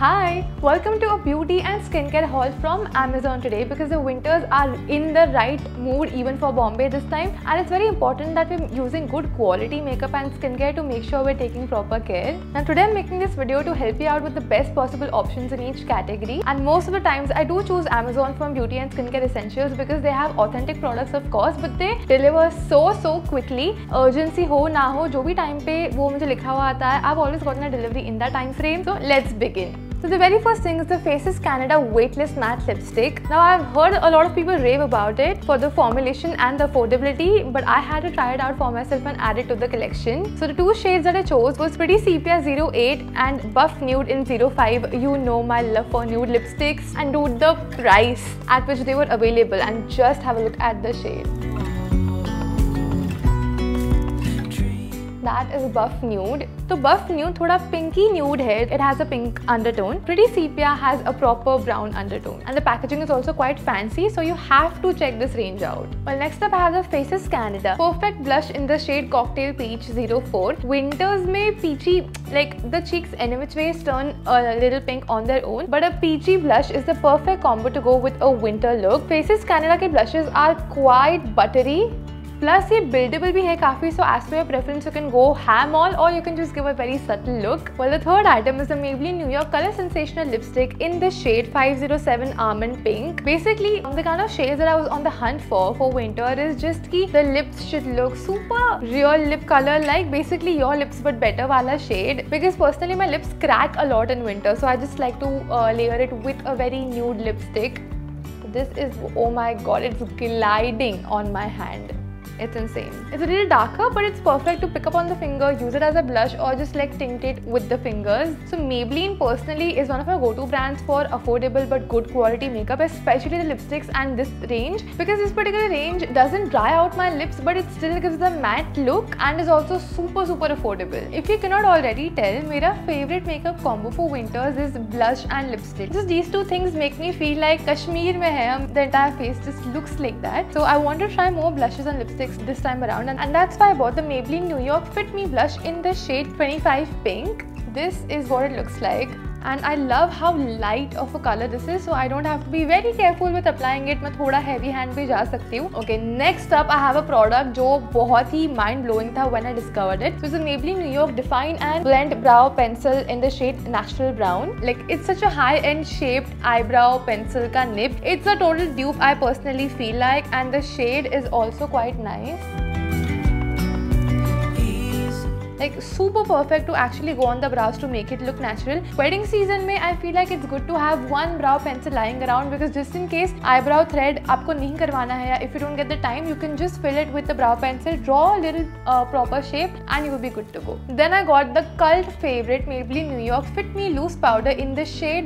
Hi! Welcome to a beauty and skincare haul from Amazon today because the winters are in the right mood even for Bombay this time, and it's very important that we're using good quality makeup and skincare to make sure we're taking proper care. Now today I'm making this video to help you out with the best possible options in each category, and most of the times I do choose Amazon from beauty and skincare essentials because they have authentic products of course, but they deliver so quickly. Urgency ho na ho, जो भी time पे वो मुझे लिखा हुआ आता है, I've always gotten a delivery in that time frame. So let's begin. So the very first thing is the Faces Canada Weightless Matte Lipstick. Now I've heard a lot of people rave about it for the formulation and the affordability, but I had to try it out for myself and add it to the collection. So the two shades that I chose was Pretty Sepia 08 and Buff Nude in 05. You know my love for nude lipsticks, and dude, the price at which they were available, and just have a look at the shade. That is Buff Nude. So Buff Nude थोड़ा pinky nude है. It has a pink undertone. Pretty Sepia has a proper brown undertone, and the packaging is also quite fancy, so you have to check this range out. Well, next up I have the Faces Canada Perfect Blush in the shade Cocktail Peach 04. Winters में peachy, like the cheeks any which ways turn a little pink on their own, but a peachy blush is the perfect combo to go with a winter look. Faces Canada के blushes are quite buttery. Plus ये buildable भी है काफी, so as per your preference you can go ham all or you can just give a very subtle look. Well, the third item is the Maybelline New York Color Sensational Lipstick in the shade 507 Almond Pink. Basically, the kind of shades that I was on the hunt for winter is just कि the lips should look super real lip color, like basically your lips but better wala shade. Because personally my lips crack a lot in winter, so I just like to layer it with a very nude lipstick. This is, oh my god, it's gliding on my hand. It's insane. It's a little darker, but it's perfect to pick up on the finger, use it as a blush, or just like tint it with the fingers. So Maybelline personally is one of my go-to brands for affordable but good quality makeup, especially the lipsticks and this range, because this particular range doesn't dry out my lips, but it still gives the matte look and is also super affordable. If you cannot already tell, my favorite makeup combo for winters is blush and lipstick. Just these two things make me feel like Kashmir mein hai, the entire face just looks like that. So I want to try more blushes and lipsticks this time around, and that's why I bought the Maybelline New York Fit Me blush in the shade 25 Pink. This is what it looks like, and I love how light of a color this is, so I don't have to be very careful with applying it. मैं थोड़ा heavy hand पे जा सकती हूँ. Okay, next up I have a product जो बहुत ही mind blowing था when I discovered it. So it's the Maybelline New York Define and Blend Brow Pencil in the shade Natural Brown. Like, it's such a high-end shaped eyebrow pencil का nib. It's a total dupe, I personally feel like, and the shade is also quite nice. Like super perfect to actually go on the brows to make it look natural. Wedding season में I feel like it's good to have one brow pencil lying around, because just in case eyebrow thread आपको नहीं करवाना है, if you don't get the time, you can just fill it with the brow pencil, draw a little proper shape, and you will be good to go. Then I got the cult favorite Maybelline New York Fit Me Loose Powder in the shade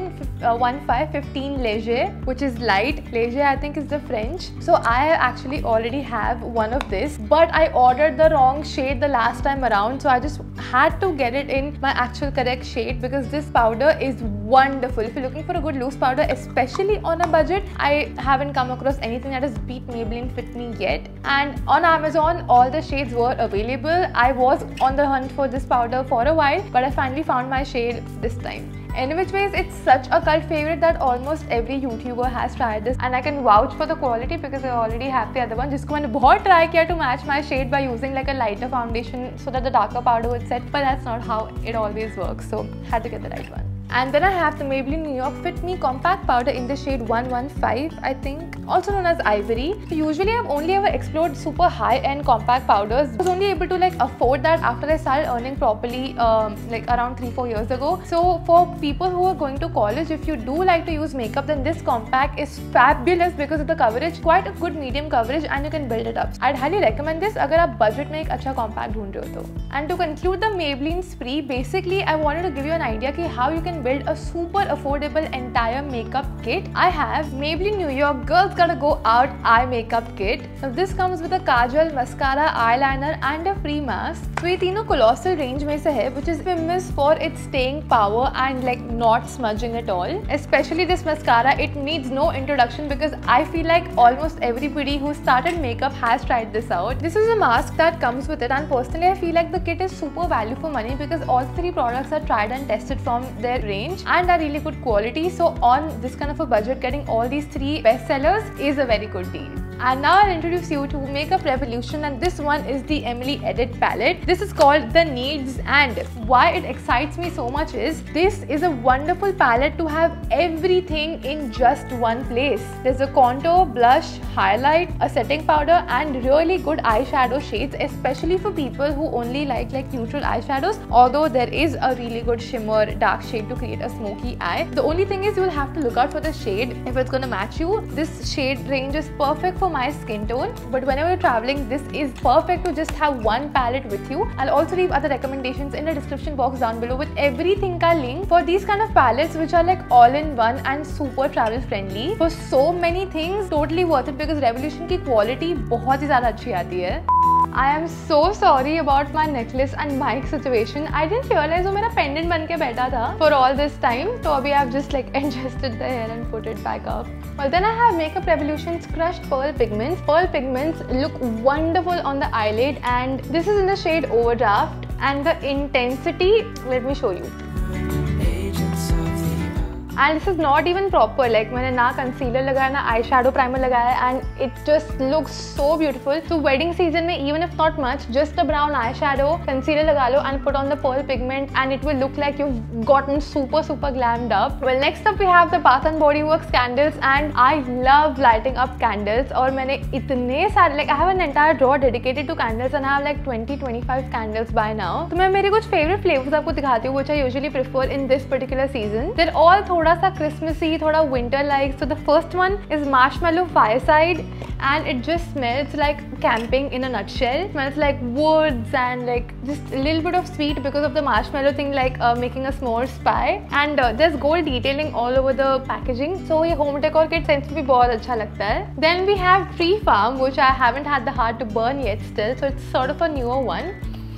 1515 Léger, which is light. Léger I think is the French. So I actually already have one of this, but I ordered the wrong shade the last time around. So I just had to get it in my actual correct shade, because this powder is wonderful. If you're looking for a good loose powder, especially on a budget, I haven't come across anything that has beat Maybelline Fit Me yet. And on Amazon, all the shades were available. I was on the hunt for this powder for a while, but I finally found my shade this time. In which ways, it's such a cult favorite that almost every YouTuber has tried this, and I can vouch for the quality because I already have the other one, जिसको मैंने बहुत try किया to match my shade by using like a lighter foundation so that the darker powder would set, but that's not how it always works, so had to get the right one. And then I have the Maybelline New York Fit Me Compact Powder in the shade 115, I think, also known as Ivory. So usually I've only ever explored super high-end compact powders. I was only able to like afford that after I started earning properly like around 3-4 years ago. So for people who are going to college, if you do like to use makeup, then this compact is fabulous because of the coverage, quite a good medium coverage, and you can build it up. I'd highly recommend this अगर आप budget में एक अच्छा compact ढूंढ रहे हो तो. And to conclude the Maybelline spree, basically I wanted to give you an idea कि how you can build a super affordable entire makeup kit. I have Maybelline New York Girls Gotta Go Out Eye Makeup Kit. Now this comes with a kajal, mascara, eyeliner and a free mask. So ये तीनों colossal range में से है, which is famous for its staying power and like not smudging at all. Especially this mascara, it needs no introduction because I feel like almost everybody who started makeup has tried this out. This is a mask that comes with it, and personally I feel like the kit is super value for money because all three products are tried and tested from their range and are really good quality. So on this kind of a budget, getting all these 3 best sellers is a very good deal. And now I'll introduce you to Makeup Revolution, and this one is the Emily Edit palette. This is called The Needs, and why it excites me so much is this is a wonderful palette to have everything in just one place. There's a contour, blush, highlight, a setting powder and really good eyeshadow shades, especially for people who only like neutral eyeshadows, although there is a really good shimmer dark shade to create a smoky eye. The only thing is you'll have to look out for the shade if it's gonna match you. This shade range is perfect for my skin tone, but whenever you're traveling, this is perfect to just have one palette with you. I'll also leave other recommendations in the description box down below with everything ka link for these kind of palettes which are like all-in-one and super travel friendly. For so many things, totally worth it because Revolution की quality बहुत ही ज़्यादा अच्छी आती है. I am so sorry about my necklace and mic situation. I didn't realize वो मेरा pendant बन के बैठा था for all this time. तो अभी I've just like adjusted the hair and put it back up. Well, then I have Makeup Revolution's Crushed Pearl Pigments. Pearl pigments look wonderful on the eyelid, and this is in the shade Overdraft. And the intensity, let me show you. And this is not even proper, like मैंने ना concealer लगाया ना eyeshadow primer लगाया, and it just looks so beautiful. So wedding season में even if not much, just a brown eyeshadow, concealer लगा लो and put on the pearl pigment and it will look like you've gotten super glammed up. Well, next up we have the Bath and Body Works candles, and I love lighting up candles. और मैंने इतने सारे, like I have an entire drawer dedicated to candles and I have like 20-25 candles by now. तो मैं मेरे कुछ favorite flavors आपको दिखाती हूँ which I usually prefer in this particular season. They're all थोड़ा सा Christmassy, थोड़ा winter like. So the first one is Marshmallow Fireside, and it just smells like camping in a nutshell. It smells like woods and like just a little bit of sweet because of the marshmallow thing, like making a s'mores pie. And there's gold detailing all over the packaging. So ये home decor kit sense में भी बहुत अच्छा लगता है. Then we have Tree Farm, which I haven't had the heart to burn yet still, so it's sort of a newer one.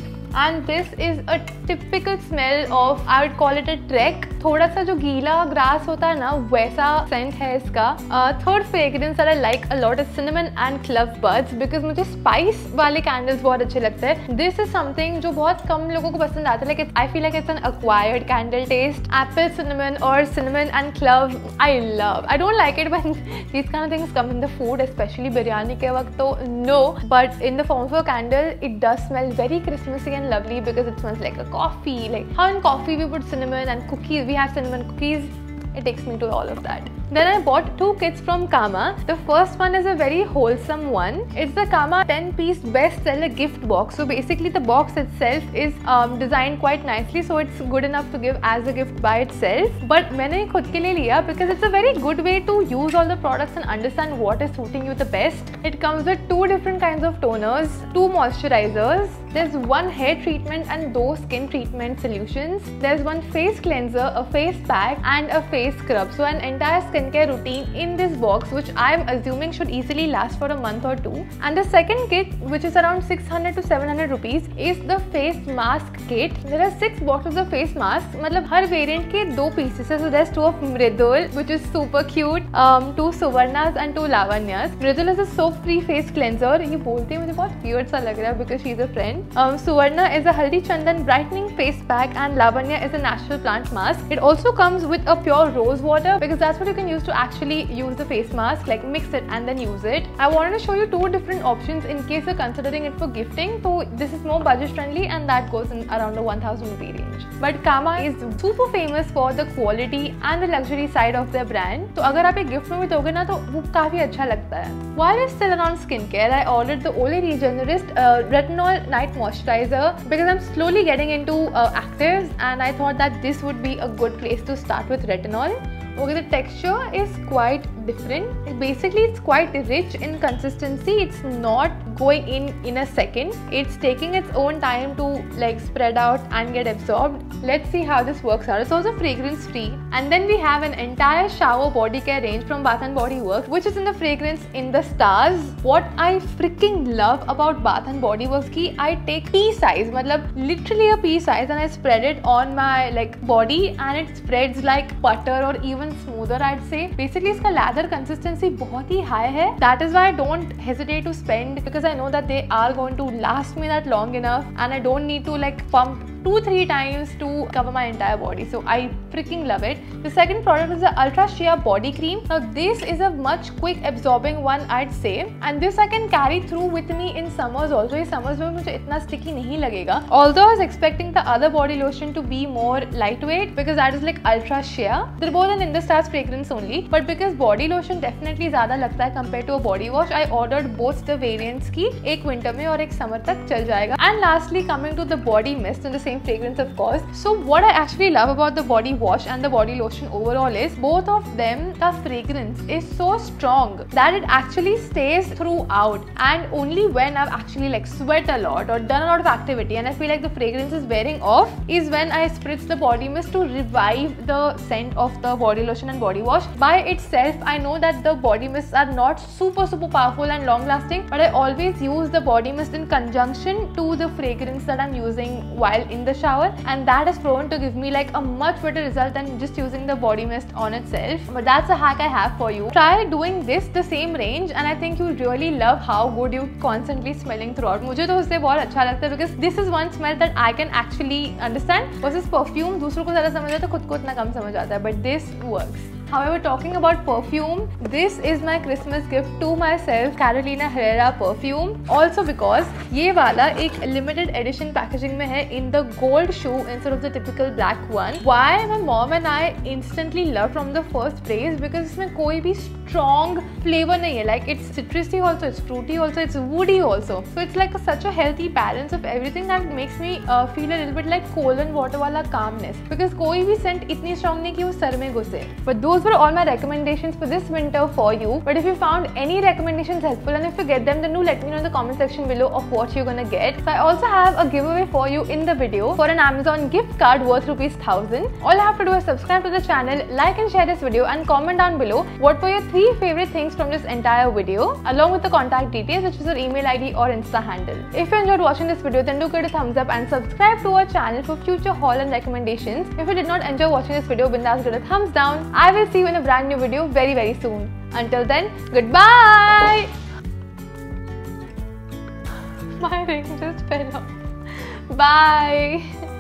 And this is a typical smell of, I would call it a trek. थोड़ा सा जो गीला grass होता है ना, वैसा scent है इसका. Third fragrance that I like a lot is cinnamon and clove buds because मुझे स्पाइस वाले कैंडल्स बहुत अच्छे लगते हैं. This is something जो बहुत कम लोगों को पसंद आता है. Like I feel like it's an acquired candle taste. Apple cinnamon or cinnamon and clove I love. I don't like it when these kind of things come in the food, especially biryani के वक्त तो no. But in the form of a candle, it does smell very Christmassy and lovely because it smells like a coffee. Like how in coffee we put cinnamon and cookies. We have cinnamon cookies. It takes me to all of that. Then I bought 2 kits from Kama. The first one is a very wholesome one. It's the Kama 10-piece bestseller gift box. So basically the box itself is designed quite nicely, so it's good enough to give as a gift by itself. But मैंने खुद के लिए लिया because it's a very good way to use all the products and understand what is suiting you the best. It comes with 2 different kinds of toners, 2 moisturizers. There's 1 hair treatment and 2 skin treatment solutions. There's 1 face cleanser, a face pack and a face scrub. So an entire skincare routine in this box, which I'm assuming should easily last for a month or 2. And the second kit, which is around 600 to 700 rupees, is the face mask kit. There are 6 boxes of face masks. मतलब हर variant के 2 pieces है. So there's 2 of Mridul, which is super cute, 2 Suvarnas and 2 Lavanyas. Mridul is a soap-free face cleanser. ये बोलती है मुझे बहुत weird सा लग रहा है because she's a friend. Suvarna is a Haldi Chandan brightening face pack and Lavanya is a natural plant mask. It also comes with a pure rose water because that's what you can use to actually use the face mask, like mix it and then use it. I wanted to show you 2 different options in case you're considering it for gifting. So this is more budget friendly and that goes in around the 1000 rupee range. But Kama is super famous for the quality and the luxury side of their brand. तो अगर आप एक gift में भी दोगे ना तो वो काफी अच्छा लगता है. While it's still around skincare, I ordered the Olay Regenerist Retinol Night Moisturizer because I'm slowly getting into actives and I thought that this would be a good place to start with retinol. Okay, the texture is quite different. Basically, it's quite rich in consistency. It's not going in a second. It's taking its own time to like spread out and get absorbed. Let's see how this works out. It's also fragrance free. And then we have an entire shower body care range from Bath and Body Works, which is in the fragrance In the Stars. What I freaking love about Bath and Body Works ki I take pea size, matlab literally a pea size, and I spread it on my like body and it spreads like butter or even smoother, I'd say. Basically, इसका lather consistency बहुत ही high है. That is why I don't hesitate to spend because I know that they are going to last me that long enough and I don't need to like pump 2-3 times to cover my entire body. So I freaking love it. The second product is the Ultra Shea Body Cream. Now this is a much quick absorbing one, I'd say, and this I can carry through with me in summers also. ये summers में मुझे इतना sticky नहीं लगेगा. Although I was expecting the other body lotion to be more lightweight because that is like Ultra Shea. They're both an Indus Stars fragrance only, but because body lotion definitely ज़्यादा लगता है compared to a body wash, I ordered both the variants की. एक winter में और एक summer तक चल जाएगा. And lastly, coming to the body mist in the same fragrance of course. So what I actually love about the body wash and the body lotion overall is both of them, the fragrance is so strong that it actually stays throughout, and only when I've actually like sweat a lot or done a lot of activity and I feel like the fragrance is wearing off is when I spritz the body mist to revive the scent of the body lotion and body wash. By itself, I know that the body mists are not super powerful and long lasting, but I always use the body mist in conjunction to the fragrance that I'm using while in the shower, and that has proven to give me like a much better result than just using the body mist on itself. But that's a hack I have for you. Try doing this the same range and I think you'll really love how good you're constantly smelling throughout. मुझे तो उससे बहुत अच्छा लगता है because this is one smell that I can actually understand versus perfume दूसरों को ज़्यादा समझ आता है, खुद को इतना कम समझ आता है, but this works. However, talking about perfume, this is my Christmas gift to myself, Carolina Herrera perfume. Also because ये वाला एक limited edition packaging में है in the gold shoe instead of the typical black one. Why my mom and I instantly loved from the first place because इसमें कोई भी strong flavor नहीं है. Like it's citrusy also, it's fruity also, it's woody also. So it's like such a healthy balance of everything that makes me feel a little bit like cold and water वाला calmness. Because कोई भी scent इतनी strong नहीं कि वो sir में घुसे. But those were all my recommendations for this winter for you. But if you found any recommendations helpful and if you get them, then do let me know in the comment section below of what you're gonna get. So I also have a giveaway for you in the video for an Amazon gift card worth ₹1000. All you have to do is subscribe to the channel, like and share this video, and comment down below what were your 3 favorite things from this entire video along with the contact details, which is your email ID or Insta handle. If you enjoyed watching this video, then do give it a thumbs up and subscribe to our channel for future haul and recommendations. If you did not enjoy watching this video, bindas give it a thumbs down. I will see you in a brand new video very soon. Until then, goodbye. My ring just fell off. Bye.